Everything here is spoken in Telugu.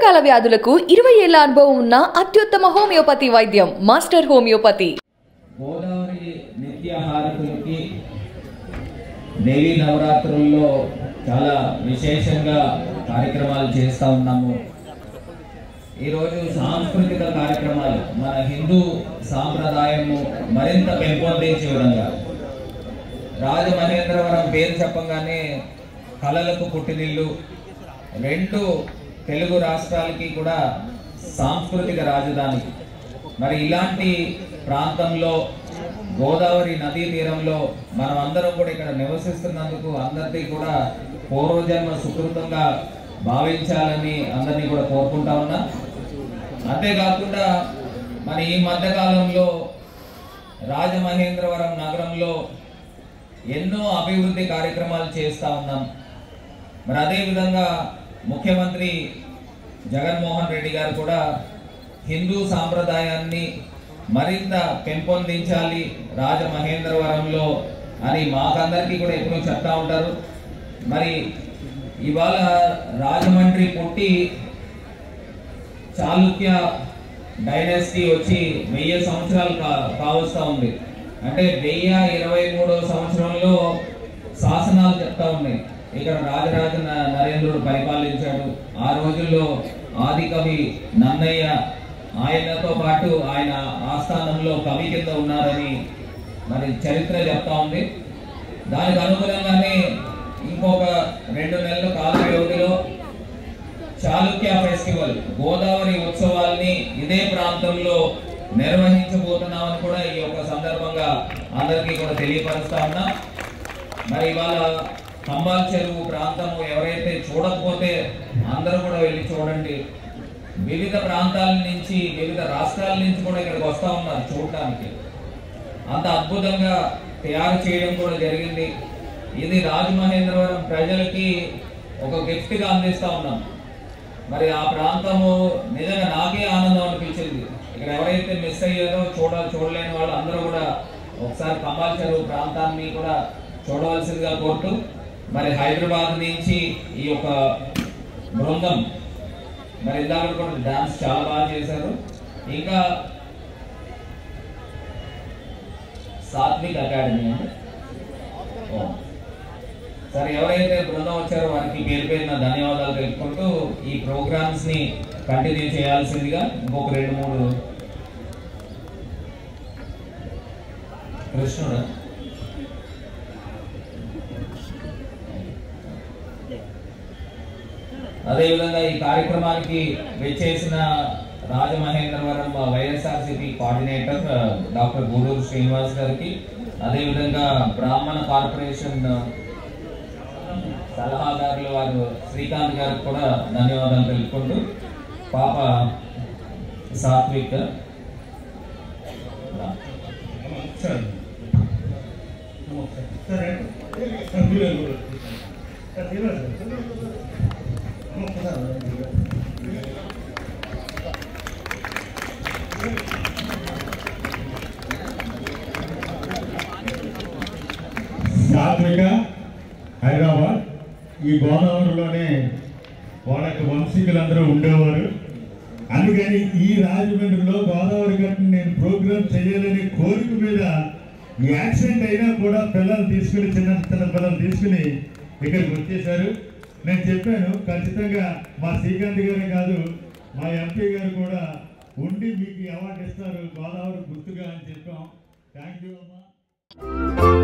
దీర్ఘకాల వ్యాధులకు 20 ఏళ్ల అనుభవం ఉన్న అత్యుత్తమ హోమియోపతి వైద్యం మాస్టర్ హోమియోపతి. గోదావరి నిత్యాహారకులకి దేవీ నవరాత్రుల్లో చాలా విశేషంగా కార్యక్రమాలు చేస్తూ ఉన్నాము. ఈరోజు సాంస్కృతిక కార్యక్రమాలు మన హిందూ సాంప్రదాయము మరింత పెంపొందించే విధంగా రాజమహేంద్రవరం పేరు చెప్పగానే కళలకు పుట్టినిల్లు, రెండు తెలుగు రాష్ట్రాలకి కూడా సాంస్కృతిక రాజధాని. మరి ఇలాంటి ప్రాంతంలో గోదావరి నదీ తీరంలో మనం అందరం కూడా ఇక్కడ నివసిస్తున్నందుకు అందరికీ కూడా పూర్వజన్మ సుకృతంగా భావించాలని అందరినీ కూడా కోరుకుంటా ఉన్నా. అంతేకాకుండా మన ఈ మధ్యకాలంలో రాజమహేంద్రవరం నగరంలో ఎన్నో అభివృద్ధి కార్యక్రమాలు చేస్తూ ఉన్నాం. మరి అదేవిధంగా ముఖ్యమంత్రి జగన్మోహన్ రెడ్డి గారు కూడా హిందూ సాంప్రదాయాన్ని మరింత పెంపొందించాలి రాజమహేంద్రవరంలో అని మాకందరికీ కూడా ఎప్పుడూ చెప్తా ఉంటారు. మరి ఇవాళ రాజమండ్రి పుట్టి చాళుక్య డైనాసిటీ వచ్చి 1000 సంవత్సరాలు కావస్తూ ఉంది. అంటే 1023వ సంవత్సరంలో శాసనాలు చెప్తా ఉన్నాయి. ఇక్కడ రాజరాజ నరేంద్రుడు పరిపాలించాడు. ఆ రోజుల్లో ఆదికవి నన్నయ్య ఆయనతో పాటు ఆయన ఆస్థానంలో కవి కింద ఉన్నారని మరి చరిత్ర చెప్తా ఉంది. దానికి అనుగుణంగానే ఇంకొక 2 నెలల కాల వ్యవధిలో చాళుక్య ఫెస్టివల్ గోదావరి ఉత్సవాల్ని ఇదే ప్రాంతంలో నిర్వహించబోతున్నామని కూడా ఈ యొక్క సందర్భంగా అందరికీ కూడా తెలియపరుస్తా ఉన్నా. మరి ఇవాళ కంబాల్ చెరువు ప్రాంతము ఎవరైతే చూడకపోతే అందరూ కూడా వెళ్ళి చూడండి. వివిధ ప్రాంతాల నుంచి వివిధ రాష్ట్రాల నుంచి కూడా ఇక్కడికి వస్తూ ఉన్నారు చూడటానికి. అంత అద్భుతంగా తయారు చేయడం కూడా జరిగింది. ఇది రాజమహేంద్రవరం ప్రజలకి ఒక గిఫ్ట్గా అందిస్తూ ఉన్నాం. మరి ఆ ప్రాంతము నిజంగా నాకే ఆనందం అనిపించింది. ఇక్కడ ఎవరైతే మిస్ అయ్యారో చూడలేని వాళ్ళు అందరూ కూడా ఒకసారి కంబాల్ చెరువు ప్రాంతాన్ని కూడా చూడవలసిందిగా కోరుతూ, మరి హైదరాబాద్ నుంచి ఈ యొక్క బృందం మరి ఇందాక కూడా డాన్స్ చాలా బాగా చేశారు. ఇంకా సాత్విక్ అకాడమీ అండి. సరే, ఎవరైతే బృందం వచ్చారో వారికి పేరు పేరున ధన్యవాదాలు తెలుపుకుంటూ ఈ ప్రోగ్రామ్స్ ని కంటిన్యూ చేయాల్సిందిగా ఇంకొక 2-3 కృష్ణుడు అదేవిధంగా ఈ కార్యక్రమానికి వచ్చేసిన రాజమహేంద్రవరం వైఎస్ఆర్సీపీ కోఆర్డినేటర్ డాక్టర్ గూడూరు శ్రీనివాస్ గారికి, అదేవిధంగా బ్రాహ్మణ కార్పొరేషన్ సలహాదారులు వారు శ్రీకాంత్ గారికి కూడా ధన్యవాదాలు తెలుపుకుంటూ పాప సాత్విక్ సాత్విక హైదరాబాద్. ఈ గోదావరిలోనే వాళ్ళకి వంశీకులందరూ ఉండేవారు. అందుకని ఈ రాజమండ్రిలో గోదావరి గట్టుని నేను ప్రోగ్రామ్ చేయాలనే కోరిక మీద యాక్సిడెంట్ అయినా కూడా పిల్లలు తీసుకుని చిన్న పిల్లలు తీసుకుని ఇక్కడికి వచ్చేసారు. నేను చెప్పాను ఖచ్చితంగా మా శ్రీకాంత్ గారే కాదు మా ఎంపీ గారు కూడా ఉండి మీకు అవార్డు ఇస్తారు గోదావరి గుర్తుగా అని చెప్పాం. థ్యాంక్ యూ అమ్మా.